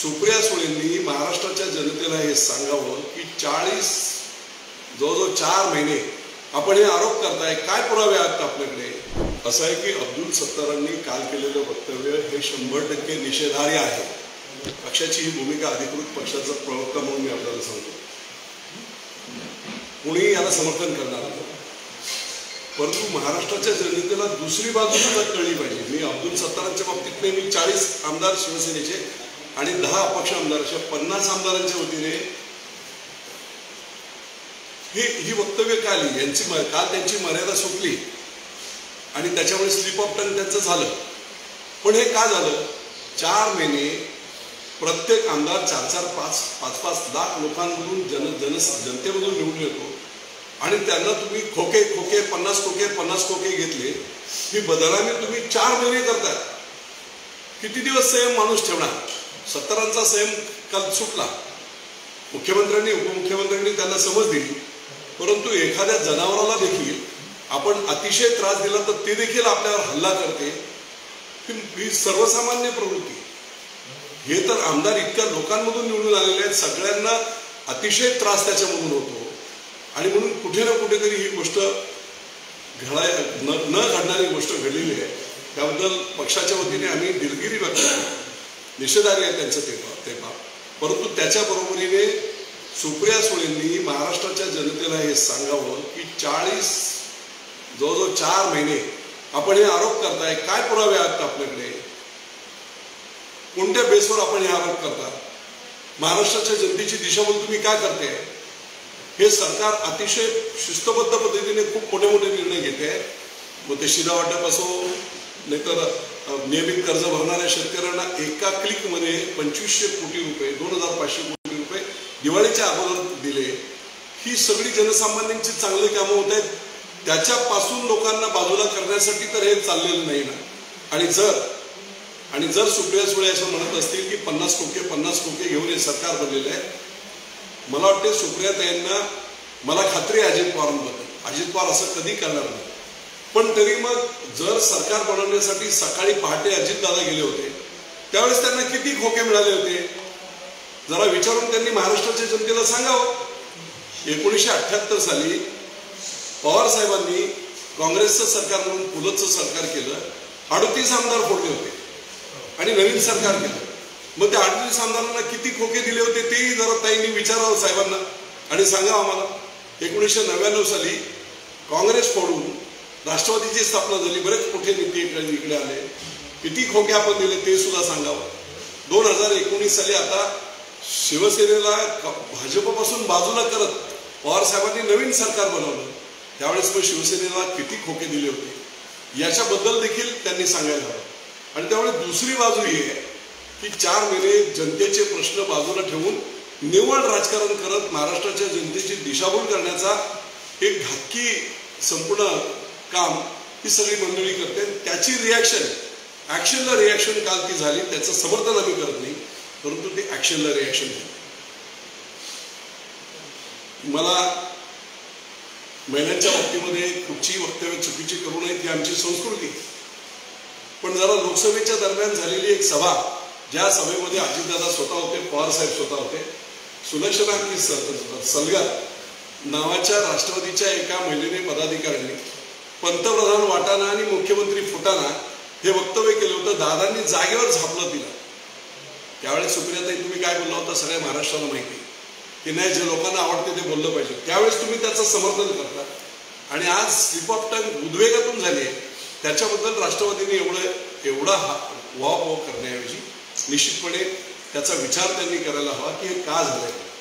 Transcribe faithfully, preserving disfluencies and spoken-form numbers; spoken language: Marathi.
सुप्रिया सुळेंनी महाराष्ट्राच्या जनतेला हे सांगावं की चाळीस जवळजवळ चार महिने आपण हे आरोप करताय, काय पुरावे आहेत आपल्याकडे? असं आहे की अब्दुल सत्तारांनी काल केलेलं वक्तव्य हे शंभर टक्के निषेधार्ह आहे. पक्षाची ही भूमिका अधिकृत पक्षाचा प्रवक्ता म्हणून मी आपल्याला सांगतो. कोणी याला समर्थन करणार नाही, परंतु महाराष्ट्राच्या जनतेला दुसरी बाजू सुद्धा कळली पाहिजे. मी अब्दुल सत्तारांच्या बाबतीत नेहमी चाळीस आमदार शिवसेनेचे आणि दहा अपक्ष आमदार अशा पन्नास आमदारांच्या वतीने ही ही वक्तव्य का आली, यांची काल त्यांची मर्यादा सुटली आणि त्याच्यामुळे स्लिप ऑफ टंग त्यांचं झालं. पण हे का झालं? चार महिने प्रत्येक आमदार चार चार पाच पाच पाच लाख लोकांमधून जन जन जनतेमधून निवडून येतो आणि त्यांना तुम्ही खोके खोके पन्नास खोके पन्नास खोके घेतले. ही बदलाने तुम्ही चार महिने करतात. किती दिवस संयम माणूस ठेवणार? सत्तारांचा संयम काल सुटला. मुख्यमंत्र्यांनी उपमुख्यमंत्र्यांनी त्यांना समज दिली, परंतु एखाद्या जनावराला देखील आपण अतिशय त्रास दिला तर ते देखील आपल्यावर हल्ला करते. ही सर्वसामान्य प्रवृत्ती. हे तर आमदार इतक्या लोकांमधून निवडून आलेले आहेत, सगळ्यांना अतिशय त्रास त्याच्यामधून होतो आणि म्हणून कुठे ना कुठेतरी ही गोष्ट घडाय न न घडणारी गोष्ट घडलेली आहे. त्याबद्दल पक्षाच्या वतीने आम्ही दिलगिरी व्यक्त करतो. निषेधार्ह आहे त्यांचं ते ते परंतु त्याच्या बरोबरीने सुप्रिया सुळेंनी महाराष्ट्राच्या जनतेला हे सांगावं की चाळीस जवळजवळ चार महिने आपण हे आरोप करताय, काय पुरावे आहेत आपल्याकडे? कोणत्या बेसवर आपण हे आरोप करता? महाराष्ट्राच्या जनतेची दिशाभूल तुम्ही काय करते? हे सरकार अतिशय शिस्तबद्ध पद्धतीने खूप मोठे मोठे निर्णय घेते. मग ते शिधा वाटप असो, नाहीतर नियमित कर्ज भरणाऱ्या शेतकऱ्यांना एका क्लिकमध्ये पंचवीसशे कोटी रुपये दोन हजार पाचशे कोटी रुपये दिवाळीच्या अगोदर दिले. ही सगळी जनसामान्यांची चांगली कामं होत आहेत. त्याच्यापासून लोकांना बाजूला करण्यासाठी तर हे चाललेलं नाही ना. आणि जर आणि जर सुप्रिया सुळे असं म्हणत असतील की पन्नास खोके पन्नास खोके घेऊन हे सरकार बनलेलं आहे, मला वाटते सुप्रियाताईंना, मला खात्री आहे अजित पवारांबद्दल, अजित पवार असं कधी करणार नाही. पण तरी मग जर सरकार बनवण्यासाठी सकाळी पहाटे अजितदादा गेले होते, त्यावेळेस त्यांना किती खोके मिळाले होते जरा विचारून त्यांनी महाराष्ट्राच्या जनतेला सांगावं. एकोणीसशे अठ्ठ्याहत्तर साली पवार साहेबांनी काँग्रेसचं सरकार म्हणून पुलतचं सरकार केलं, अडतीस आमदार फोडले होते आणि नवीन सरकार केलं. मग त्या अडतीस आमदारांना किती खोके दिले होते तेही जरा ताईंनी विचारावं साहेबांना आणि सांगावं आम्हाला. एकोणीसशे नव्याण्णव साली काँग्रेस फोडून राष्ट्रवादीची स्थापना झाली, बरेच मोठे नेते इकडे आले, किती खोके आपण दिले ते सुद्धा सांगावं. दोन हजार एकोणीस साली आता शिवसेनेला भाजपपासून बाजूला करत पवार साहेबांनी नवीन सरकार बनवलं, त्यावेळेस पण शिवसेनेला किती खोके दिले होते याच्याबद्दल देखील त्यांनी सांगायला हवं. आणि त्यामुळे दुसरी बाजू ही आहे की चार महिने जनतेचे प्रश्न बाजूला ठेवून निव्वळ राजकारण करत महाराष्ट्राच्या जनतेची दिशाभूल करण्याचा एक घातकी संपूर्ण काम ही सगळी मंडळी करते. त्याची रिॲक्शन, ॲक्शनला रिॲक्शन काल ती झाली. त्याचं समर्थन आम्ही करत नाही, परंतु ते ॲक्शनला रिॲक्शन झाली. मला महिलांच्या बाबतीमध्ये कुठची वक्तव्य चुकीची करू नये ही आमची संस्कृती. पण जरा लोकसभेच्या दरम्यान झालेली एक सभा, ज्या सभेमध्ये अजितदादा स्वतः होते, पवार साहेब स्वतः होते, सुलक्षणा की सलगर नावाच्या राष्ट्रवादीच्या एका महिलेने पदाधिकाऱ्यांनी पंतप्रधान वाटाणा आणि मुख्यमंत्री फुटाणा हे वक्तव्य केलं होतं. दादांनी जागेवर झापलं तिला. त्यावेळेस सुप्रियाताई तुम्ही काय बोलला होता सगळ्या महाराष्ट्राला माहिती की नाही, जे लोकांना आवडते ते बोललं पाहिजे. त्यावेळेस तुम्ही त्याचं समर्थन करता आणि आज स्लिप ऑफ टंग उद्वेगातून झाली आहे. त्याच्याबद्दल राष्ट्रवादीने एवढं एवढा वाह वाह करण्याऐवजी निश्चितपणे त्याचा विचार त्यांनी करायला हवा की हे का झालंय.